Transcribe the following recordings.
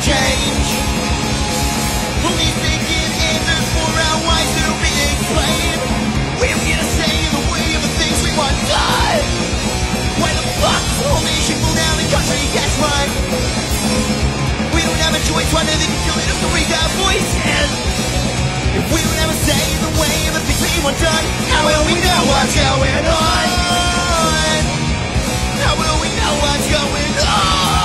change. Only thinking answers for our whys to be explained. We're gonna say the way of the things we want done. Why the fuck the whole nation go down the country gets one? We don't have a choice, why do they kill it up to raise our voices? If we don't ever say the way of the things we want done, how will we know what's going on? How will we know what's going on?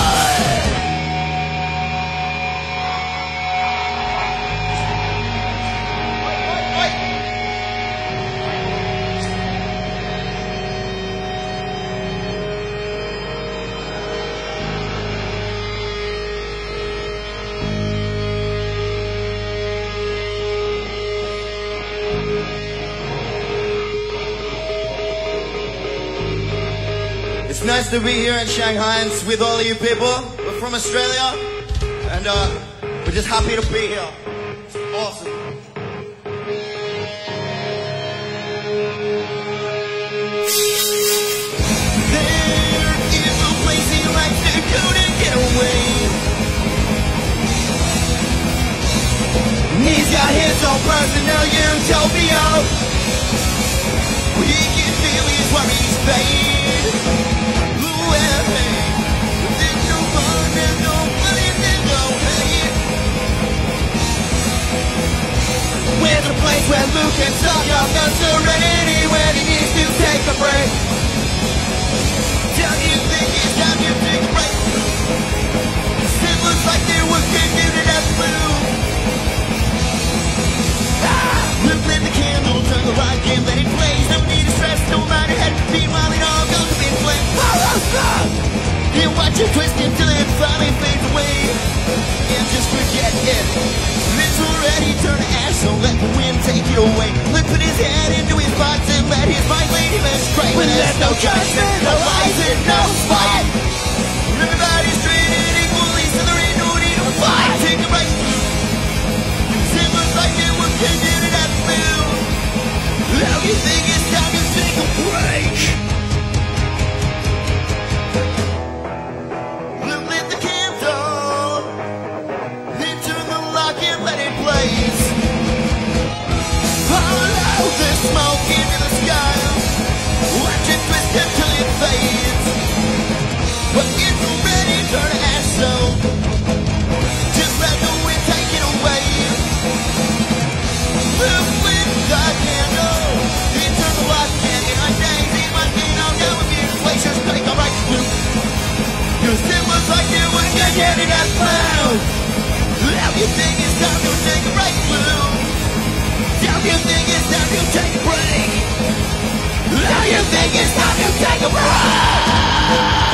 It's nice to be here in Shanghai and with all of you people. We're from Australia, and we're just happy to be here. It's awesome. There is a place he likes to go to get away. He's got his own personal utopia. We can feel his worries fade. Where's a place where Luke can stop your serenity when he needs to take a break? Don't you think it's time you take a break? It looks like there was confusion at the blue. Luke lit the candle, turn the light, can't let it blaze. No need to stress, no matter head. Meanwhile it all goes to be in flames. You watch it twist until it finally fades away. And just forget it. It's already turned to ash, so let the wind take it away. Luke put his head into his box and let his mind lead him astray. When there's no judgment, no lies, and no spite. Everybody's treated equally, so there ain't no need to fight. Take a break. It looks like it was considered at the blue. Now you think it's time to take a break? Luke lit the candle, then turned the lock and let it blaze. Follow the smoke into the sky. Watch it twist until it fades. But it's already turned to ash, so just let the wind take it away. Luke lit the candle, then turned the lock and in our days he must be no go if you place your take a right Luke. Cause it looks like you were getting that cloud. Now you think it's time to take a break, Blue? Now you think it's time to take a break? Now you think it's time to take a break?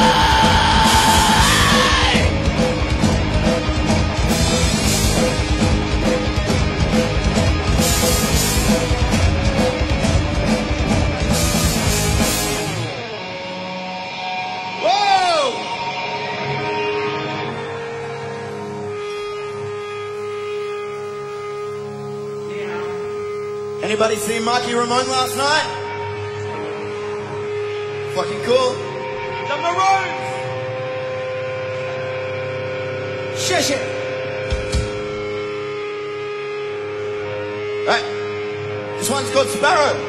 Anybody see Marky Ramone last night? Fucking cool. The Maroons! Shit. Right. This one's called Sparrow.